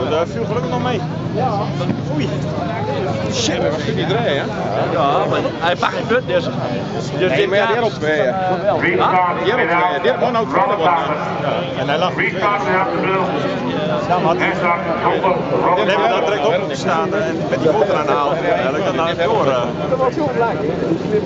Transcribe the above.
dat viel gelukkig nog mee. Oei. Shit, wat ging die draaien, hè? Ja, maar hij pakt geen punt, dus. Nee, maar ja, die had op twee, ja. Die had op twee, die had gewoon ook verder worden. En hij lag op twee. Ja, maar die hebben dat direct op moeten staan en met die motor aan de haal. Dat kan nou even door.